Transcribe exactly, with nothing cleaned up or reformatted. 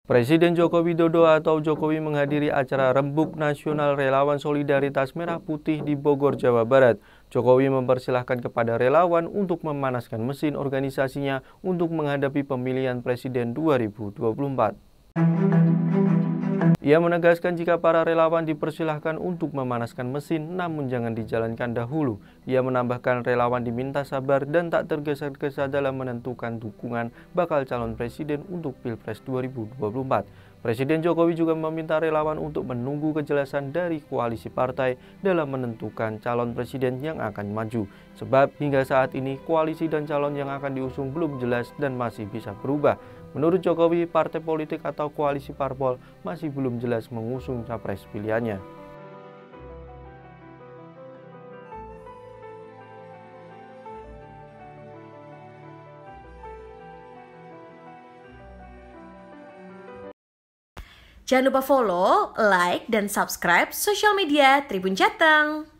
Presiden Joko Widodo atau Jokowi menghadiri acara Rembuk Nasional Relawan Solidaritas Merah Putih di Bogor, Jawa Barat. Jokowi mempersilahkan kepada relawan untuk memanaskan mesin organisasinya untuk menghadapi pemilihan presiden dua ribu dua puluh empat. Ia menegaskan jika para relawan dipersilahkan untuk memanaskan mesin, namun jangan dijalankan dahulu. Ia menambahkan relawan diminta sabar dan tak tergesa-gesa dalam menentukan dukungan bakal calon presiden untuk Pilpres dua ribu dua puluh empat. Presiden Jokowi juga meminta relawan untuk menunggu kejelasan dari koalisi partai dalam menentukan calon presiden yang akan maju. Sebab hingga saat ini koalisi dan calon yang akan diusung belum jelas dan masih bisa berubah. Menurut Jokowi, partai politik atau koalisi parpol masih belum jelas mengusung capres pilihannya. Jangan lupa follow, like, dan subscribe sosial media Tribun Jateng.